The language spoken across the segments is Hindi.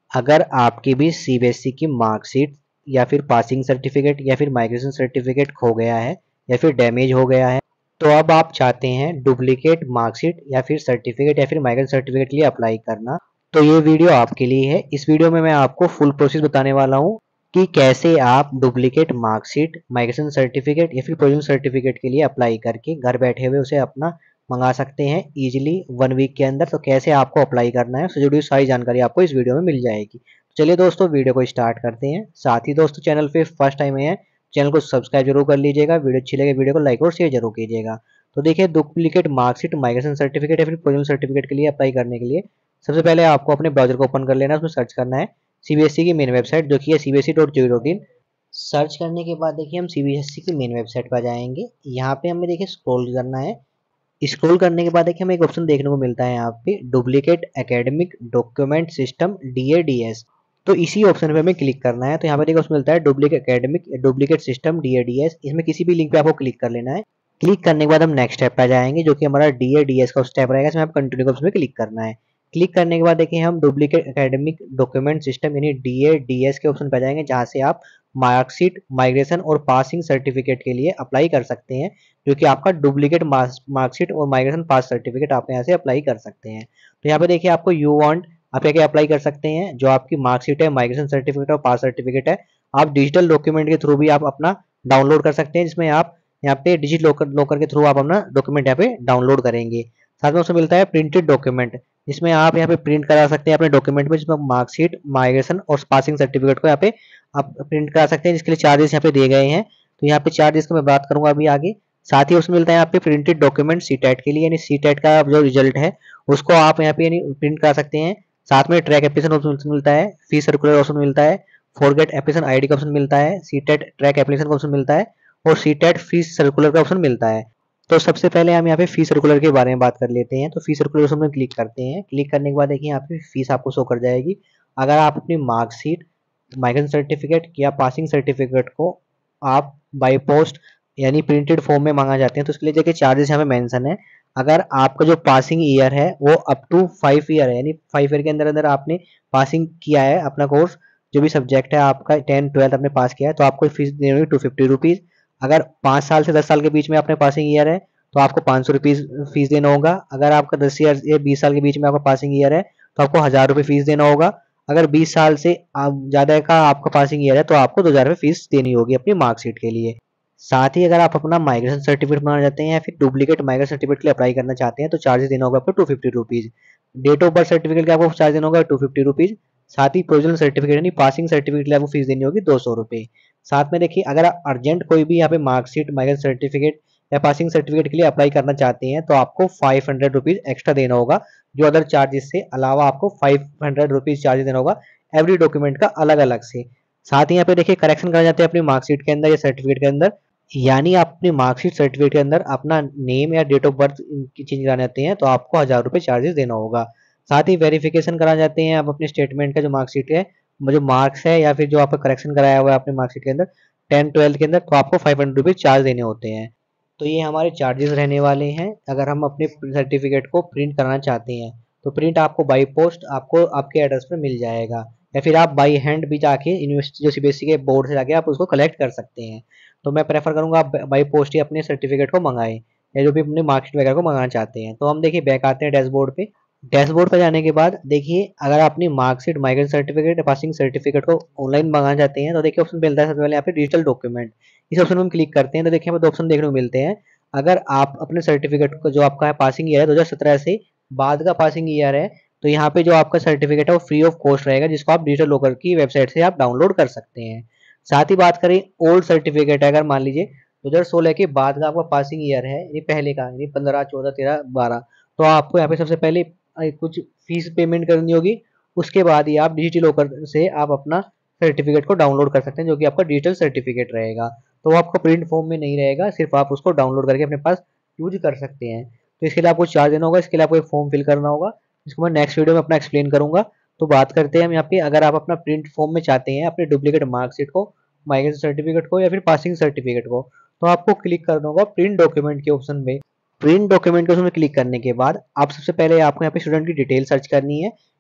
अगर आपकी भी सीबीएसई की मार्कशीट या फिर पासिंग सर्टिफिकेट या फिर माइग्रेशन सर्टिफिकेट खो गया है या फिर डैमेज हो गया है, तो अब आप चाहते हैं डुप्लीकेट मार्कशीट या फिर सर्टिफिकेट या फिर माइग्रेशन सर्टिफिकेट के लिए अप्लाई करना, तो ये वीडियो आपके लिए है। इस वीडियो में मैं आपको फुल प्रोसेस बताने वाला हूँ कि कैसे आप डुप्लीकेट मार्कशीट, माइग्रेशन सर्टिफिकेट या फिर प्रोविजनल सर्टिफिकेट के लिए अप्लाई करके घर बैठे हुए उसे अपना मंगा सकते हैं इजीली 1 वीक के अंदर। तो कैसे आपको अप्लाई करना है उससे जुड़ी सारी जानकारी आपको इस वीडियो में मिल जाएगी। तो चलिए दोस्तों वीडियो को स्टार्ट करते हैं। साथ ही दोस्तों चैनल पे फर्स्ट टाइम है, चैनल को सब्सक्राइब जरूर कर लीजिएगा। वीडियो अच्छी लगे वीडियो को लाइक और शेयर जरूर कीजिएगा। तो देखिए डुप्लीकेट मार्कशीट, माइग्रेशन सर्टिफिकेट या फिर प्रोविजनल सर्टिफिकेट के लिए अप्लाई करने के लिए सबसे पहले आपको अपने ब्राउजर को ओपन कर लेना है। उसमें सर्च करना है सीबीएसई की मेन वेबसाइट जो कि है cbse.go.in। सर्च करने के बाद देखिए हम सीबीएसई की मेन वेबसाइट पर जाएंगे। यहाँ पे हमें देखिए स्क्रॉल करना है। स्क्रॉल करने के बाद देखिए हमें एक ऑप्शन देखने को मिलता है यहाँ पे duplicate academic document system DADS। तो इसी ऑप्शन पे हमें क्लिक करना है। तो यहाँ पे देखिए ऑप्शन मिलता है duplicate academic duplicate system DADS। इसमें किसी भी लिंक पे आपको क्लिक कर लेना है। क्लिक करने के बाद हम नेक्स्ट स्टेप पे जाएंगे जो कि हमारा DADS का स्टेप रहेगा। इसमें आप कंटिन्यू का ऑप्शन पे क्लिक करना है। क्लिक करने के बाद देखिए हम डुप्लीकेट एकेडमिक डॉक्यूमेंट सिस्टम यानी DADS के ऑप्शन पे जाएंगे जहाँ से आप मार्कशीट, माइग्रेशन और पासिंग सर्टिफिकेट के लिए अप्लाई कर सकते हैं, जो कि आपका डुप्लीकेट मार्कशीट और माइग्रेशन पास सर्टिफिकेट आप यहाँ से अप्लाई कर सकते हैं। तो यहाँ पे देखिए आपको यू वांट आप क्या क्या अप्लाई कर सकते हैं। जो आपकी मार्कशीट है, माइग्रेशन सर्टिफिकेट और पास सर्टिफिकेट है, आप डिजिटल डॉक्यूमेंट के थ्रू भी आप अपना डाउनलोड कर सकते हैं, जिसमें आप यहाँ पे डिजिटल लॉकर के थ्रू आप अपना डॉक्यूमेंट यहाँ पे डाउनलोड करेंगे। साथ में उसमें मिलता है प्रिंटेड डॉक्यूमेंट, जिसमें आप यहाँ पे प्रिंट करा सकते हैं अपने डॉक्यूमेंट में, जिसमें मार्कशीट, माइग्रेशन और पासिंग सर्टिफिकेट को यहाँ पे आप प्रिंट करा सकते हैं, जिसके लिए चार्जेस यहाँ पे दिए गए हैं। तो यहाँ पे चार्जेस की मैं बात करूंगा अभी आगे। साथ ही उसमें मिलता है यहाँ पे प्रिंटेड डॉक्यूमेंट सीटेट के लिए, यानी सीटेट का जो रिजल्ट है उसको आप यहाँ पे यानी प्रिंट करा सकते हैं। साथ में ट्रैक एप्लीकेशन ऑप्शन मिलता है, फी सर्कुलर ऑप्शन मिलता है, फॉरगेट एप्लीकेशन आईडी का ऑप्शन मिलता है, सीटेट ट्रैक एप्लीकेशन का ऑप्शन मिलता है और सीटेट फी सर्कुलर का ऑप्शन मिलता है। तो सबसे पहले हम यहाँ पे फी सर्कुलर के बारे में बात कर लेते हैं। तो फी सर्कुलर ऑप्शन में क्लिक करते हैं। क्लिक करने के बाद देखिए यहाँ पे फीस आपको शो कर जाएगी। अगर आप अपनी मार्कशीट, माइग्रेशन सर्टिफिकेट या पासिंग सर्टिफिकेट को आप बाई पोस्ट यानी प्रिंटेड फॉर्म में मांगा जाते हैं तो उसके लिए देखिए चार्जेस यहाँ पे मेंशन है। अगर आपका जो पासिंग ईयर है वो अप टू 5 ईयर है, यानी 5 ईयर के अंदर अंदर आपने पासिंग किया है अपना कोर्स, जो भी सब्जेक्ट है आपका 10 12 आपने पास किया है, तो आपको फीस देनी होगी 250 रुपीज़। अगर 5 साल से 10 साल के बीच में आपने पासिंग ईयर है तो आपको 500 रुपीज़ फीस देना होगा। अगर आपका 10 ईयर या 20 साल के बीच में आपका पासिंग ईयर है तो आपको 1000 रुपये फीस देना होगा। अगर 20 साल से ज़्यादा का आपका पासिंग ईयर है तो आपको 2000 रुपये फीस देनी होगी अपनी मार्कशीट के लिए। साथ ही अगर आप अपना माइग्रेशन सर्टिफिकेट बनाना चाहते हैं या फिर डुप्लीकेट माइग्रेशन सर्टिफिकेट के लिए अप्लाई करना चाहते हैं तो चार्जेस देना होगा आपको 250 rupees. Date of birth certificate का आपको चार्ज देना होगा 250 रुपीज़। साथ ही प्रोविजनल सर्टिफिकेट यानी पासिंग सर्टिफिकेट के लिए आपको फीस देनी होगी 200 रुपये। साथ में देखिए अगर आप अर्जेंट कोई भी यहाँ पे मार्कशीट, माइग्रेशन सर्टिफिकेट या पासिंग सर्टिफिकेट के लिए अप्लाई करना चाहते हैं तो आपको 500 रुपीज़ एक्स्ट्रा देना होगा, जो अदर चार्जेस से अलावा आपको 500 रुपीज़ चार्ज देना होगा एवरी डॉक्यूमेंट का अलग अलग से। साथ ही यहाँ पे देखिए करेक्शन करना चाहते हैं अपनी मार्कशीट के अंदर या सर्टिफिकेट के अंदर, यानी आप अपनी मार्कशीट, सर्टिफिकेट के अंदर अपना नेम या डेट ऑफ बर्थ की चेंज कराना चाहते हैं तो आपको 1000 रुपये चार्जेस देना होगा। साथ ही वेरिफिकेशन कराना चाहते हैं आप अपने स्टेटमेंट का, जो मार्कशीट है, जो मार्क्स है या फिर जो आपका करेक्शन कराया हुआ है अपने मार्कशीट के अंदर 10 12 के अंदर, तो आपको 500 रुपीज़ चार्ज देने होते हैं। तो ये हमारे चार्जेस रहने वाले हैं अगर हम अपने सर्टिफिकेट को प्रिंट कराना चाहते हैं। तो प्रिंट आपको बाई पोस्ट आपको आपके एड्रेस पर मिल जाएगा, या फिर आप बाई हैंड भी जाके यूनिवर्सिटी जो सीबीएसई के बोर्ड से जाके आप उसको कलेक्ट कर सकते हैं। तो मैं प्रेफर करूंगा आप बाई पोस्ट ही अपने सर्टिफिकेट को मंगाएं या जो भी अपने मार्कशीट वगैरह को मंगाना चाहते हैं। तो हम देखिए बैक आते हैं डैशबोर्ड पे। डैशबोर्ड पर जाने के बाद देखिए अगर आप अपनी marksheet, migration certificate, passing certificate को ऑनलाइन मंगाना चाहते हैं तो देखिए ऑप्शन मिलता है सबसे पहले यहाँ पे डिजिटल डॉक्यूमेंट। इस ऑप्शन में हम क्लिक करते हैं तो देखिए हमें 2 ऑप्शन देखने को मिलते हैं। अगर आप अपने सर्टिफिकेट को, जो आपका पासिंग ईयर है 2017 से बाद का पासिंग ईयर है, तो यहाँ पे जो आपका सर्टिफिकेट है वो फ्री ऑफ कॉस्ट रहेगा, जिसको आप डिजिटल लॉकर की वेबसाइट से आप डाउनलोड कर सकते हैं। साथ ही बात करें ओल्ड सर्टिफिकेट है, अगर मान लीजिए 2016 के बाद का आपका पासिंग ईयर है, यानी पहले का, यानी 15 14 13 12, तो आपको यहाँ पे सबसे पहले कुछ फीस पेमेंट करनी होगी। उसके बाद ही आप डिजिटल लॉकर से आप अपना सर्टिफिकेट को डाउनलोड कर सकते हैं, जो कि आपका डिजिटल सर्टिफिकेट रहेगा। तो वो आपको प्रिंट फॉर्म में नहीं रहेगा, सिर्फ आप उसको डाउनलोड करके अपने पास यूज कर सकते हैं। तो इसके लिए आपको चार्ज देना होगा, इसके लिए आपको एक फॉर्म फिल करना होगा, जिसको मैं नेक्स्ट वीडियो में अपना एक्सप्लेन करूंगा। तो बात करते हैं हम यहाँ पे, अगर आप अपना प्रिंट फॉर्म में चाहते हैं अपने डुप्लीकेट मार्कशीट को, माइग्रेशन सर्टिफिकेट को या फिर पासिंग सर्टिफिकेट को, तो आपको क्लिक करना होगा प्रिंट डॉक्यूमेंट के ऑप्शन में। प्रिंट डॉक्यूमेंट के ऑप्शन में क्लिक करने के बाद आप सबसे पहले आपको यहाँ पे स्टूडेंट की डिटेल सर्च करनी है,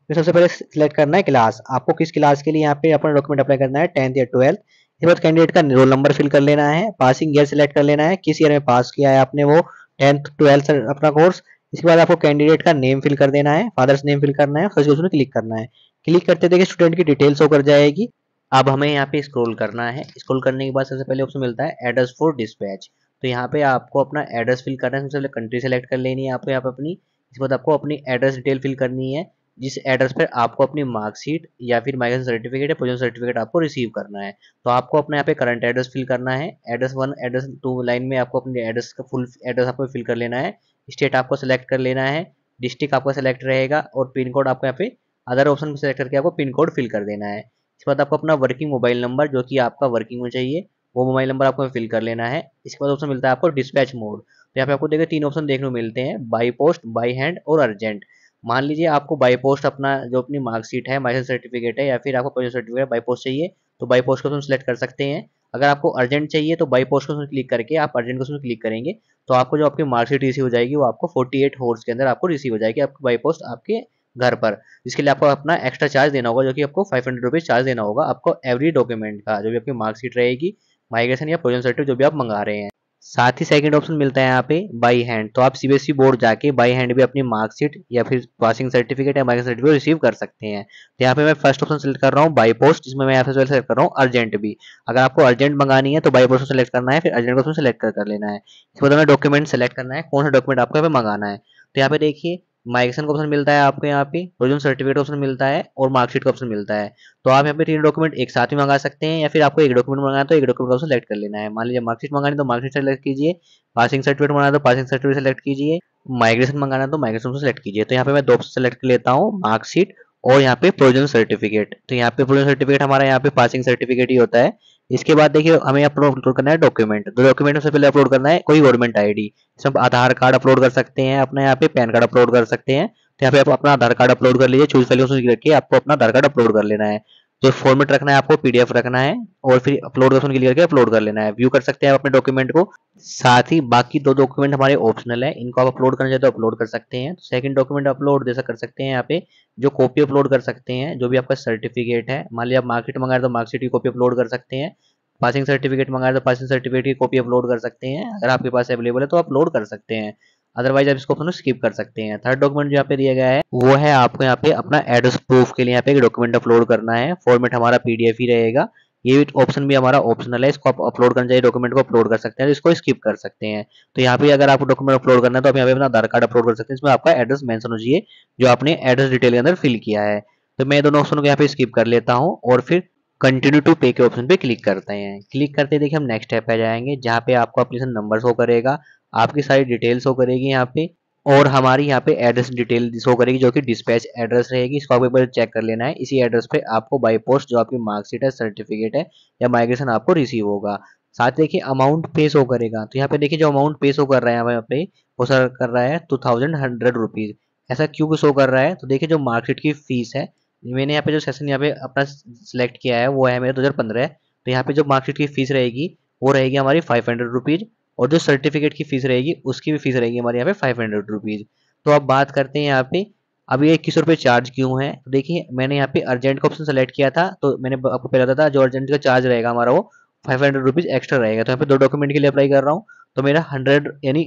फिर सबसे पहले सिलेक्ट करना है क्लास, आपको किस क्लास के लिए यहाँ पे अपना डॉक्यूमेंट अप्लाई करना है, 10th या 12th। इसके बाद कैंडिडेट का रोल नंबर फिल कर लेना है, पासिंग ईयर सिलेक्ट कर लेना है, किस ईयर में पास किया है आपने वो 10th 12th अपना कोर्स। इसके बाद आपको कैंडिडेट का नेम फिल कर देना है, फादर्स नेम फिल करना है, फर्स्ट उसमें क्लिक करना है। क्लिक करते देखिए स्टूडेंट की डिटेल्स होकर जाएगी। अब हमें यहाँ पे स्क्रॉल करना है, स्क्रॉल करने के बाद सबसे पहले ऑप्शन मिलता है एड्रेस फॉर डिस्पैच। तो यहाँ पे आपको अपना एड्रेस फिल करना है, सबसे पहले कंट्री सेलेक्ट कर लेनी है आपको यहाँ पे अपनी। इसके बाद आपको अपनी एड्रेस डिटेल फिल करनी है, जिस एड्रेस पर आपको अपनी मार्कशीट या फिर माइग्रेशन सर्टिफिकेट या पोजीशन सर्टिफिकेट आपको रिसीव करना है। तो आपको अपने यहाँ पे करंट एड्रेस फिल करना है, एड्रेस 1 एड्रेस 2 लाइन में आपको अपने एड्रेस का फुल एड्रेस आपको फिल कर लेना है। स्टेट आपको सेलेक्ट कर लेना है, डिस्ट्रिक्ट आपका सेलेक्ट रहेगा, और पिन कोड आपको यहाँ पे अदर ऑप्शन सेलेक्ट करके आपको पिन कोड फिल कर देना है। इसके बाद आपको अपना वर्किंग मोबाइल नंबर जो कि आपका वर्किंग में चाहिए वो मोबाइल नंबर आपको फिल कर लेना है। इसके बाद ऑप्शन मिलता है आपको डिस्पैच मोड। तो यहाँ पे आपको देखिए 3 ऑप्शन देखने को मिलते हैं, बाई पोस्ट, बाई हैंड और अर्जेंट। मान लीजिए आपको बाई पोस्ट अपना जो अपनी मार्कशीट है, माइग्रेशन सर्टिफिकेट है या फिर आपको पोजीशन सर्टिफिकेट बाई पोस्ट चाहिए तो बाई पोस्ट का ऑप्शन सेलेक्ट कर सकते हैं। अगर आपको अर्जेंट चाहिए तो बाई पोस्ट को क्लिक करके आप अर्जेंट को क्लिक करेंगे तो आपको जो आपकी मार्कशीट रिसीव हो जाएगी वो आपको 48 आवर्स के अंदर आपको रिसीव हो जाएगी आपको बाई पोस्ट आपके घर पर। इसके लिए आपको अपना एक्स्ट्रा चार्ज देना होगा जो कि आपको 500 रुपीज चार्ज देना होगा आपको एवरी डॉक्यूमेंट का, जो भी आपकी मार्कशीट रहेगी, माइग्रेशन या पोजीशन सर्टिफिकेट जो भी आप मंगा रहे हैं। साथ ही सेकंड ऑप्शन मिलता है यहाँ पे बाई हैंड। तो आप सीबीएसई बोर्ड जाके बाई हैंड भी अपनी मार्कशीट या फिर पासिंग सर्टिफिकेट या माइग्रेशन सर्टिफिकेट रिसीव कर सकते हैं। तो यहाँ पे मैं फर्स्ट ऑप्शन सेलेक्ट कर रहा हूँ बाई पोस्ट, जिसमें मैं यहाँ पे सेलेक्ट कर रहा हूँ अर्जेंट भी। अगर आपको अर्जेंट मंगानी है तो बाई पोस्ट सेलेक्ट करना है, फिर अर्जेंट को सेलेक्ट कर लेना है। इसके बाद हमें डॉक्यूमेंट सेलेक्ट करना है, कौन सा डॉक्यूमेंट आपको यहाँ पे मंगाना है। तो यहाँ पे देखिए माइग्रेशन का ऑप्शन मिलता है आपको, यहाँ पे प्रोविजन सर्टिफिकेट ऑप्शन मिलता है और मार्कशीट का ऑप्शन मिलता है। तो आप यहाँ पे 3 डॉक्यूमेंट एक साथ में मंगा सकते हैं या फिर आपको एक डॉक्यूमेंट मंगाना है तो एक डॉक्यूमेंट का सेलेक्ट कर लेना है। मान लीजिए मार्कशीट मंगानी है तो मार्कशीट सेलेक्ट कीजिए, पासिंग सर्टिफिकेट मंगाना है तो पासिंग सर्टिफिकेट सेलेक्ट कीजिए, माइग्रेशन मंगाना है तो माइग्रेशन को सेलेक्ट कीजिए। तो यहाँ पे मैं 2 ऑप्शन सेलेक्ट कर लेता हूँ, मार्कशीट और यहाँ पे प्रोविजन सर्टिफिकेट। तो यहाँ पे प्रोविजन सर्टिफिकेट हमारा यहाँ पे पासिंग सर्टिफिकेट ही होता है। इसके बाद देखिए हमें अपलोड करना है डॉक्यूमेंट। तो डॉक्यूमेंट से पहले अपलोड करना है कोई गवर्नमेंट आईडी, इसमें आप आधार कार्ड अपलोड कर सकते हैं, अपना यहाँ पे पैन कार्ड अपलोड कर सकते हैं। तो यहाँ पे आप अपना आधार कार्ड अपलोड कर लीजिए, चूज वैल्यू करके आपको अपना आधार कार्ड अपलोड कर लेना है। जो फॉर्मेट रखना है आपको पीडीएफ रखना है और फिर अपलोड ऑप्शन क्लिक करके अपलोड कर लेना है। व्यू कर सकते हैं आप अपने डॉक्यूमेंट को। साथ ही बाकी 2 डॉक्यूमेंट हमारे ऑप्शनल है, इनको आप अपलोड करना चाहते हो तो अपलोड कर सकते हैं। तो सेकंड डॉक्यूमेंट अपलोड जैसा कर सकते हैं यहाँ पे, जो कॉपी अपलोड कर सकते हैं जो भी आपका सर्टिफिकेट है। मान लिया आप मार्कशीट मंगा रहे तो मार्कशीट की कॉपी अपलोड कर सकते हैं, पासिंग सर्टिफिकेट मंगा रहे तो पासिंग सर्टिफिकेट की कॉपी अपलोड कर सकते हैं, अगर आपके पास अवेलेबल है तो अपलोड कर सकते हैं, अदरवाइज आप इसको अपना स्किप कर सकते हैं। थर्ड डॉक्यूमेंट जो यहाँ पे दिया गया है वो है आपको यहाँ पे अपना एड्रेस प्रूफ के लिए यहाँ पे एक डॉक्यूमेंट अपलोड करना है, फॉर्मेट हमारा पीडीएफ ही रहेगा। ये ऑप्शन भी हमारा ऑप्शनल है, इसको आप अपलोड करना चाहिए डॉक्यूमेंट को अपलोड कर सकते हैं, इसको स्किप कर सकते हैं। तो यहाँ पे अगर आपको डॉक्यूमेंट अपलोड करना है तो आप यहाँ पे अपना आधार कार्ड अपलोड कर सकते हैं, इसमें आपका एड्रेस मेंशन हो चाहिए जो आपने एड्रेस डिटेल के अंदर फिल किया है। तो मैं दोनों ऑप्शन को यहाँ पे स्किप कर लेता हूँ और फिर कंटिन्यू टू पे के ऑप्शन पे क्लिक करते हैं। क्लिक करते देखिए हम नेक्स्ट स्टेप पे जाएंगे जहाँ पे आपको एप्लीकेशन नंबर शो करेगा, आपकी सारी डिटेल शो करेगी यहाँ पे, और हमारी यहाँ पे एड्रेस डिटेल शो करेगी जो कि डिस्पैच एड्रेस रहेगी। इसको आपको एक बार चेक कर लेना है, इसी एड्रेस पे आपको बाई पोस्ट जो आपकी मार्कशीट है, सर्टिफिकेट है या माइग्रेशन आपको रिसीव होगा। साथ देखिए अमाउंट पे शो करेगा, तो यहाँ पे देखिए जो अमाउंट पे शो कर रहा है यहाँ पे वो सर कर रहा है 2100 रुपीज। ऐसा क्यों शो कर रहा है, तो देखिए जो मार्कशीट की फीस है, मैंने यहाँ पे जो सेशन यहाँ पे अपना सिलेक्ट किया है वो है मेरा 2015 है। तो यहाँ पे जो मार्कशीट की फीस रहेगी वो रहेगी हमारी 500 रुपीज, और जो सर्टिफिकेट की फीस रहेगी उसकी भी फीस रहेगी हमारे यहाँ पे 500 रुपीज। तो अब बात करते हैं यहाँ पे अब ये 21 रुपये चार्ज क्यों है। तो देखिए मैंने यहाँ पे अर्जेंट का ऑप्शन सेलेक्ट किया था, तो मैंने आपको पहले बताया था जो अर्जेंट का चार्ज रहेगा हमारा वो 500 रुपीज एक्स्ट्रा रहेगा। तो यहाँ पे 2 डॉक्यूमेंट के लिए अप्लाई कर रहा हूँ तो मेरा 100 यानी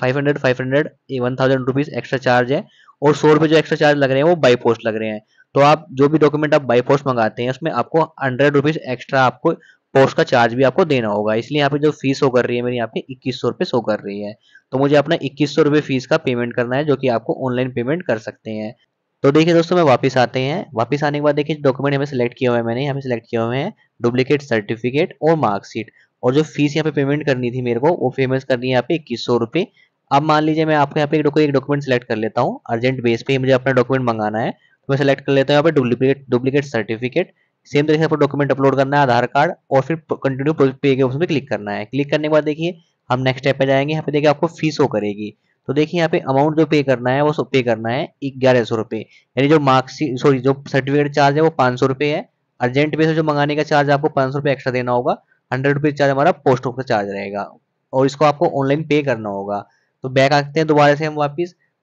500 1000 रुपीज एक्स्ट्रा चार्ज है, और 100 रुपये जो एक्स्ट्रा चार्ज लग रहे हैं वो बाई पोस्ट लग रहे हैं। तो आप जो भी डॉक्यूमेंट आप बाई पोस्ट मंगाते हैं उसमें आपको 100 रुपीज एक्स्ट्रा आपको पोस्ट का चार्ज भी आपको देना होगा, इसलिए यहाँ पे जो फीस शो कर रही है मेरी यहाँ पे 2100 रुपये शो कर रही है। तो मुझे अपना 2100 रुपये फीस का पेमेंट करना है जो कि आपको ऑनलाइन पेमेंट कर सकते हैं। तो देखिए दोस्तों मैं वापस आते हैं, वापस आने के बाद देखिए डॉक्यूमेंट हमें सेलेक्ट किया हुआ है, मैंने यहाँ पे सेलेक्ट किए हुए हैं डुप्लीकेट सर्टिफिकेट और मार्कशीट, और जो फीस यहाँ पे पेमेंट करनी थी मेरे को वो पेमेंट करनी है यहाँ पे 2100 रुपये। अब मान लीजिए मैं आपको यहाँ पे एक डॉक्यूमेंट सेलेक्ट कर लेता हूँ, अर्जेंट बेस पे मुझे अपना डॉक्यूमेंट मंगाना है तो मैं सेलेक्ट कर लेता हूँ यहाँ पे डुप्लीकेट सर्टिफिकेट। सेम तरीके से आपको डॉक्यूमेंट अपलोड करना है, आधार कार्ड, और फिर कंटिन्यू पे के ऑप्शन पे क्लिक करना है। क्लिक करने के बाद देखिए हम नेक्स्ट स्टेप पे जाएंगे, यहाँ पे देखिए आपको फीस शो करेगी। तो देखिए यहाँ पे अमाउंट जो पे करना है वो पे करना है 1100 रुपये, यानी जो मार्क्सिट सॉरी जो सर्टिफिकेट चार्ज है वो 500 रुपये है। अर्जेंट बेस जो मंगाने का चार्ज आपको 500 रुपये एक्स्ट्रा देना होगा, 100 रुपीज चार्ज हमारा पोस्ट ऑफिस चार्ज रहेगा, और इसको आपको ऑनलाइन पे करना होगा। तो बैक आते हैं दोबारा से हम वापिस,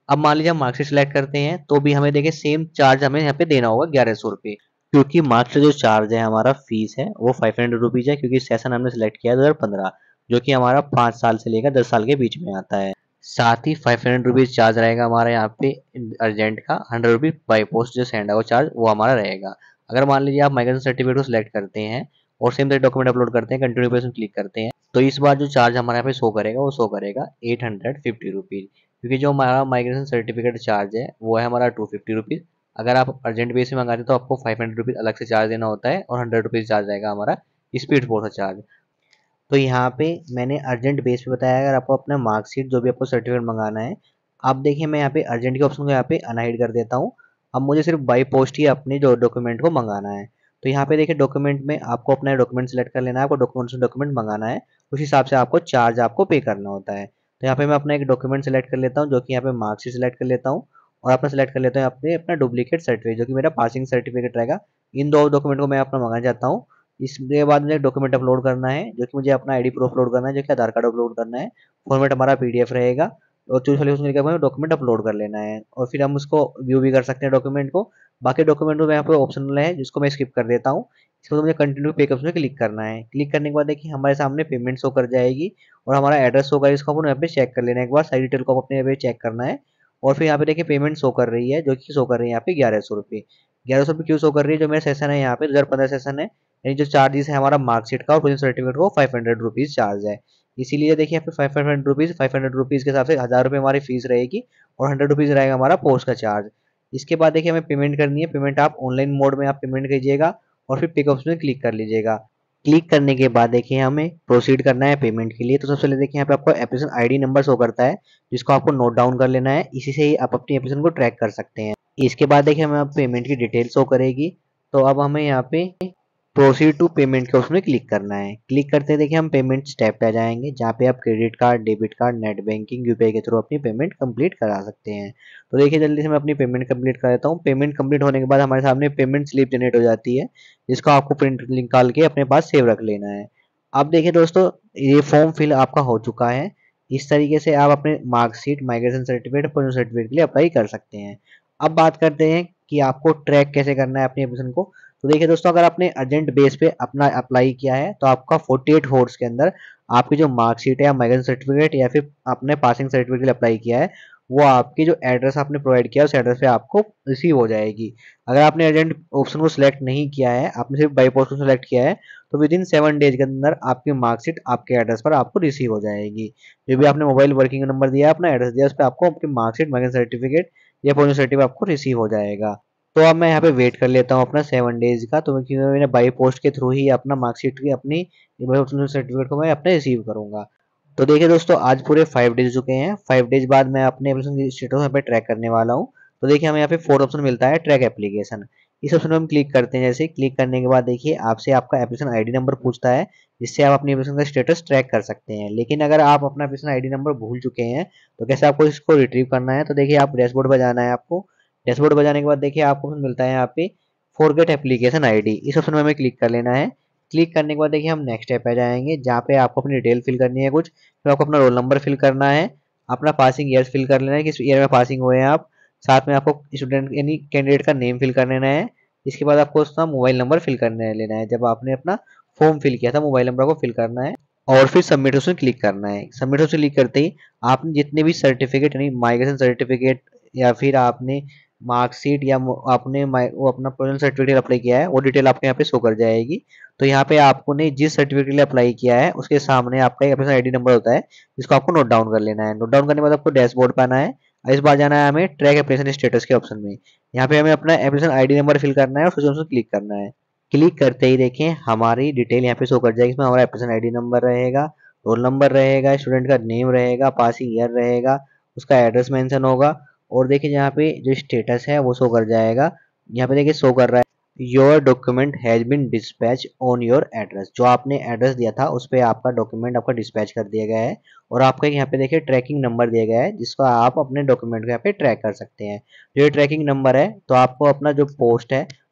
अब मान लीजिए हम मार्कशीट सिलेक्ट करते हैं तो भी हमें देखिए सेम चार्ज हमें यहाँ पे देना होगा 1100 रुपये, क्योंकि मार्कशीट जो चार्ज है हमारा फीस है वो 500 रुपीज़ है, क्योंकि सेशन हमने सिलेक्ट किया है 2015, जो कि हमारा 5 साल से लेकर 10 साल के बीच में आता है। साथ ही 500 रुपीज़ चार्ज रहेगा हमारा यहाँ पे अर्जेंट का, 100 रुपीज़ बाई पोस्ट जो सेंड है वो चार्ज वो हमारा रहेगा। अगर मान लीजिए आप माइग्रेशन सर्टिफिकेट को सिलेक्ट करते हैं और सेम डॉक्यूमेंट अपलोड करते हैं, कंटिन्यू पे क्लिक करते हैं, तो इस बार जो चार्ज हमारे यहाँ पे शो करेगा वो शो करेगा 850 रुपीज़, क्योंकि जो हमारा माइग्रेशन सर्टिफिकेट चार्ज है वो है हमारा 250 रुपीज़। अगर आप अर्जेंट बेस में मंगाते हैं तो आपको 500 रुपीज़ अलग से चार्ज देना होता है और 100 रुपीज़ चार्ज रहेगा हमारा स्पीड पोस्ट का चार्ज। तो यहाँ पे मैंने अर्जेंट बेस पे बताया, अगर आपको अपना मार्कशीट जो भी आपको सर्टिफिकेट मंगाना है, आप देखिए मैं यहाँ पे अर्जेंट के ऑप्शन को यहाँ पे अनहाइड कर देता हूँ। अब मुझे सिर्फ बाई पोस्ट ही अपने जो डॉक्यूमेंट को मंगाना है। तो यहाँ पे देखिए डॉक्यूमेंट में आपको अपना डॉक्यूमेंट सेलेक्ट कर लेना है, आपको डॉक्यूमेंट मंगाना है, उस हिसाब से आपको चार्ज आपको पे करना होता है। तो यहाँ पे मैं अपना एक डॉक्यूमेंट सेलेक्ट कर लेता हूँ, जो कि यहाँ पे मार्कशीट सेलेक्ट कर लेता हूँ, और अपना सेलेक्ट कर लेता हूँ अपना डुप्लीकेट सर्टिफिकेट, जो कि मेरा पासिंग सर्टिफिकेट रहेगा। इन दो डॉक्यूमेंट को मैं अपना मंगाना चाहता हूँ। इसके बाद मुझे डॉक्यूमेंट अपलोड करना है, जो कि मुझे अपना आईडी प्रूफ अपलोड करना है, जो कि आधार कार्ड अपलोड करना है। फॉर्मेट हमारा पीडीएफ रहेगा, और चूज वाले उसमें क्या डॉक्यूमेंट अपलोड कर लेना है, और फिर हम उसको व्यू भी कर सकते हैं डॉक्यूमेंट को। बाकी डॉक्यूमेंट में यहाँ पे ऑप्शनल है जिसको मैं स्किप कर देता हूँ। इसको तो मुझे कंटिन्यू पे ऑप्शन में क्लिक करना है। क्लिक करने के बाद देखिए हमारे सामने पेमेंट शो कर जाएगी और हमारा एड्रेस शो करेगा। इसको अपन यहाँ पे चेक कर लेना है, एक बार सारी डिटेल को अपने यहाँ पे चेक करना है। और फिर यहाँ पे देखिए पेमेंट शो कर रही है, जो कि शो कर रही है यहाँ पे 1100 रुपये। 1100 रुपये क्यों शो कर रही है? जो मेरा सेशन है यहाँ पे 2015 सेशन है, यानी जो चार्जेस है हमारा मार्कशीट का और प्रोविजन सर्टिफिकेट को 500 रुपीज़ चार्ज है। इसीलिए देखिए यहाँ पे 500 रुपीज़ के हिसाब से 1000 रुपये हमारी फीस रहेगी और 100 रुपीज़ रहेगा हमारा पोस्ट का चार्ज। इसके बाद देखिए हमें पेमेंट करनी है। पेमेंट आप ऑनलाइन मोड में आप पेमेंट कीजिएगा और फिर पिक ऑप्शन में क्लिक कर लीजिएगा। क्लिक करने के बाद देखिए हमें प्रोसीड करना है पेमेंट के लिए। तो सबसे पहले देखिए यहाँ पे आपको एप्लीकेशन आईडी नंबर शो करता है, जिसको आपको नोट डाउन कर लेना है। इसी से ही आप अपनी एप्लीकेशन को ट्रैक कर सकते हैं। इसके बाद देखिए हमें अब पेमेंट की डिटेल शो करेगी। तो अब हमें यहाँ पे प्रोसीड टू पेमेंट के उसमें क्लिक करना है। क्लिक करते देखिए हम पेमेंट स्टेप पे आ जाएंगे, जहाँ पे आप credit card, debit card, net banking, UPI के थ्रू अपनी पेमेंट कंप्लीट करा सकते हैं। तो देखिए जल्दी से मैं अपनी पेमेंट कंप्लीट कर देता हूँ। पेमेंट कंप्लीट होने के बाद हमारे सामने पेमेंट स्लिप जनरेट हो जाती है, जिसको आपको प्रिंट निकाल के अपने पास सेव रख लेना है। अब देखिए दोस्तों, ये फॉर्म फिल आपका हो चुका है। इस तरीके से आप अपने marksheet, migration certificate, provision certificate के लिए अप्लाई कर सकते हैं। अब बात करते हैं कि आपको ट्रैक कैसे करना है अपनी एप्लीकेशन को। तो देखिए दोस्तों, अगर आपने अर्जेंट बेस पे अपना अप्लाई किया है तो आपका 48 आवर्स के अंदर आपकी जो मार्कशीट है या माइग्रेशन सर्टिफिकेट या फिर आपने पासिंग सर्टिफिकेट के लिए अप्लाई किया है, वो आपकी जो एड्रेस आपने प्रोवाइड किया है उस एड्रेस पे आपको रिसीव हो जाएगी। अगर आपने अर्जेंट ऑप्शन को सिलेक्ट नहीं किया है, आपने सिर्फ बाई पोस्ट को सिलेक्ट किया है, तो विद इन 7 डेज के अंदर आपकी मार्कशीट आपके एड्रेस पर आपको रिसीव हो जाएगी। जो भी आपने मोबाइल वर्किंग नंबर दिया है, अपना एड्रेस दिया है, उस पर आपको आपकी मार्कशीट, माइग्रेशन सर्टिफिकेट या प्रोविजन सर्टिफिकेट आपको रिसीव हो जाएगा। तो अब मैं यहाँ पे वेट कर लेता हूँ अपना 7 डेज का। तो क्योंकि मैंने बाई पोस्ट के थ्रू ही अपना मार्कशीट की अपनी सर्टिफिकेट को मैं अपने रिसीव करूंगा। तो देखिए दोस्तों, आज पूरे 5 डेज हो चुके हैं। 5 डेज बाद मैं अपने एप्लीकेशन की स्टेटस यहाँ पे ट्रैक करने वाला हूँ। तो देखिए हमें यहाँ पे 4 ऑप्शन मिलता है, ट्रैक एप्लीकेशन। इस ऑप्शन में हम क्लिक करते हैं। जैसे क्लिक करने के बाद देखिए आपसे आपका एप्लीकेशन आईडी नंबर पूछता है, जिससे आप अपनी एप्लीकेशन का स्टेटस ट्रैक कर सकते हैं। लेकिन अगर आप अपना एप्लीकेशन आईडी नंबर भूल चुके हैं तो कैसे आपको इसको रिट्रीव करना है? तो देखिए आप डैशबोर्ड पर जाना है आपको। डैशबोर्ड पर जाने के बाद देखिए आपको ऑप्शन मिलता है यहाँ पे फॉरगेट एप्लीकेशन आईडी। इस ऑप्शन में हमें क्लिक कर लेना है। क्लिक करने के बाद देखिए हम नेक्स्ट स्टेप पे जाएंगे, जहाँ पे आपको अपनी डिटेल फिल करनी है कुछ। फिर आपको अपना रोल नंबर फिल करना है, अपना पासिंग ईयर फिल कर लेना है, किस ईयर में पासिंग हुए हैं आप। साथ में आपको स्टूडेंट यानी कैंडिडेट का नेम फिल कर लेना है। इसके बाद आपको उसका मोबाइल नंबर फिल करने लेना है, जब आपने अपना फॉर्म फिल किया था मोबाइल नंबर को फिल करना है, और फिर सबमिट उसमें क्लिक करना है। सबमिट उसमें क्लिक करते ही आपने जितने भी सर्टिफिकेट यानी माइग्रेशन सर्टिफिकेट या फिर आपने मार्कशीट या आपने वो अपना प्रोविजनल सर्टिफिकेट अप्लाई किया है, वो डिटेल आपके यहाँ पे शो कर जाएगी। तो यहाँ पे आपने जिस सर्टिफिकेट के लिए अप्लाई किया है उसके सामने आपका एक अपना आईडी नंबर होता है, जिसको आपको नोट डाउन कर लेना है। नोट डाउन करने के बाद आपको डैशबोर्ड पे आना है। इस बार जाना है हमें ट्रैक एप्लीकेशन स्टेटस के ऑप्शन में। यहाँ पे हमें अपना एप्लीकेशन आईडी नंबर फिल करना है और फिर उसमें क्लिक करना है। क्लिक करते ही देखें हमारी डिटेल यहाँ पे शो कर जाएगी। इसमें हमारा एप्लीकेशन आईडी नंबर रहेगा, रोल नंबर रहेगा, स्टूडेंट का नेम रहेगा, पासिंग ईयर रहेगा, उसका एड्रेस मेंशन होगा, और देखिए यहाँ पे जो स्टेटस है वो शो कर जाएगा। यहाँ पे देखिए शो कर रहा है your document has been dispatch on your address. जो आपने एड्रेस दिया था उस पर आपका डॉक्यूमेंट आपका डिस्पैच कर दिया गया है, और आपका यहाँ पे देखिए ट्रैकिंग नंबर दिया गया है, जिसको आप अपने डॉक्यूमेंट को यहाँ पे ट्रैक कर सकते हैं। जो ये ट्रैकिंग नंबर है, तो आपको अपना जो पोस्ट है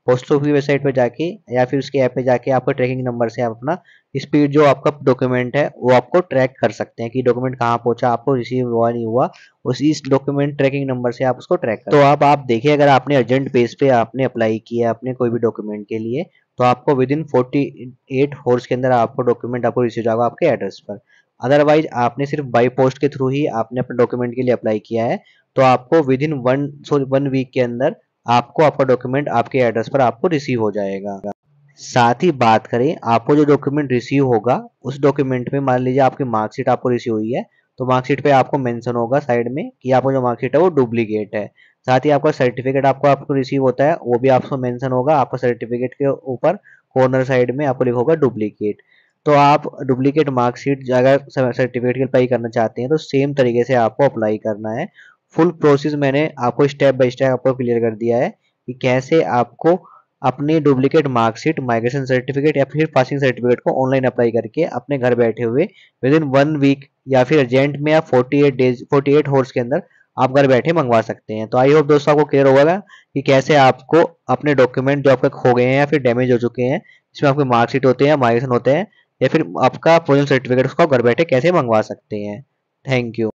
पोस्ट ऑफिस की वेबसाइट पे जाके या फिर उसके ऐप पे जाके आपको ट्रैकिंग नंबर से आप अपना स्पीड जो आपका डॉक्यूमेंट है वो आपको ट्रैक कर सकते हैं कि डॉक्यूमेंट कहाँ पहुंचा, आपको रिसीव हुआ नहीं हुआ, उसी इस डॉक्यूमेंट ट्रैकिंग नंबर से आप उसको ट्रैक कर। तो अब आप देखिए, अगर आपने अर्जेंट बेस पे आपने अप्लाई किया अपने कोई भी डॉक्यूमेंट के लिए, तो आपको विद इन 48 आवर्स के अंदर आपको डॉक्यूमेंट आपको रिसीव होगा आपके एड्रेस पर। अदरवाइज आपने सिर्फ बाई पोस्ट के थ्रू ही आपने अपने डॉक्यूमेंट के लिए अप्लाई किया है, तो आपको विद इन 1 वीक के अंदर आपको आपका डॉक्यूमेंट आपके एड्रेस पर आपको रिसीव हो जाएगा। साथ ही बात करें, आपको जो डॉक्यूमेंट रिसीव होगा उस डॉक्यूमेंट में मान लीजिए आपकी मार्कशीट आपको रिसीव हुई है, तो मार्कशीट पे आपको मेंशन होगा साइड में कि आपको जो मार्कशीट है वो डुप्लीकेट है। साथ ही आपका सर्टिफिकेट आपको आपको रिसीव होता है, वो भी आपको मेंशन होगा, आपको सर्टिफिकेट के ऊपर कॉर्नर साइड में आपको लिखा होगा डुप्लीकेट। तो आप डुप्लीकेट मार्कशीट अगर सर्टिफिकेट की अप्लाई करना चाहते हैं तो सेम तरीके से आपको अप्लाई करना है। फुल प्रोसेस मैंने आपको स्टेप बाय स्टेप आपको क्लियर कर दिया है कि कैसे आपको अपनी डुप्लीकेट मार्कशीट, माइग्रेशन सर्टिफिकेट या फिर पासिंग सर्टिफिकेट को ऑनलाइन अप्लाई करके अपने घर बैठे हुए विद इन 1 वीक या फिर अर्जेंट में या 48 आवर्स के अंदर आप घर बैठे मंगवा सकते हैं। तो आई होप दोस्तों आपको क्लियर होगा कि कैसे आपको अपने डॉक्यूमेंट जो आपके खो गए हैं या फिर डैमेज हो चुके हैं, जिसमें आपके मार्कशीट होते हैं, माइग्रेशन होते हैं या फिर आपका प्रोविजनल सर्टिफिकेट, उसको घर बैठे कैसे मंगवा सकते हैं। Thank you.